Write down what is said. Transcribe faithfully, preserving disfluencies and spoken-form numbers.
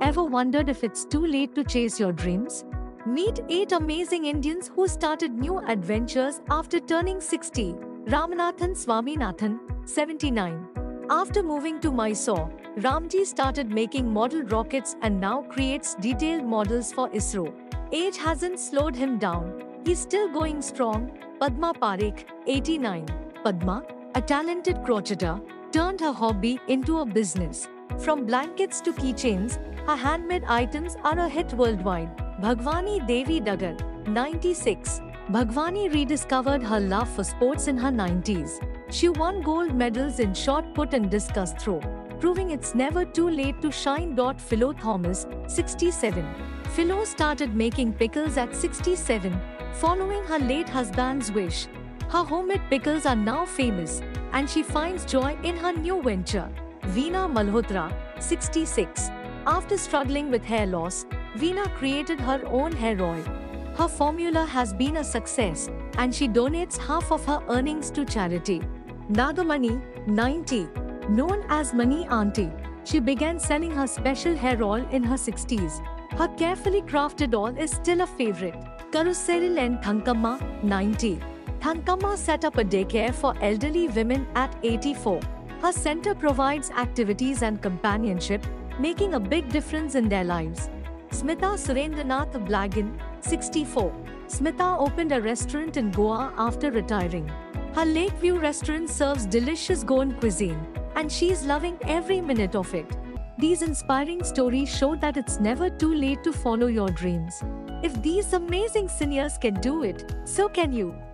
ever wondered if it's too late to chase your dreams? Meet eight amazing Indians who started new adventures after turning sixty. Ramanathan Swaminathan, seventy-nine. After moving to Mysore, Ramji started making model rockets and now creates detailed models for ISRO. Age hasn't slowed him down. He's still going strong. Padma Parekh, eighty-nine. Padma, a talented crocheter, turned her hobby into a business. From blankets to keychains, her handmade items are a hit worldwide. Bhagwani Devi Dagar, ninety-six. Bhagwani rediscovered her love for sports in her nineties. She won gold medals in shot put and discus throw, proving it's never too late to shine. Philo Thomas, sixty-seven. Philo started making pickles at sixty-seven, following her late husband's wish. Her homemade pickles are now famous, and she finds joy in her new venture. Veena Malhotra, sixty-six. After struggling with hair loss, Veena created her own hair oil. Her formula has been a success, and she donates half of her earnings to charity. Nagamani, ninety. Known as Mani Auntie, she began selling her special hair oil in her sixties. Her carefully crafted oil is still a favorite. Karuseril and Thankamma, ninety. Thankamma set up a daycare for elderly women at eighty-four. Her center provides activities and companionship, making a big difference in their lives. Smita Surendranath Blagan, sixty-four. Smita opened a restaurant in Goa after retiring. Her Lakeview restaurant serves delicious Goan cuisine, and she's loving every minute of it. These inspiring stories show that it's never too late to follow your dreams. If these amazing seniors can do it, so can you.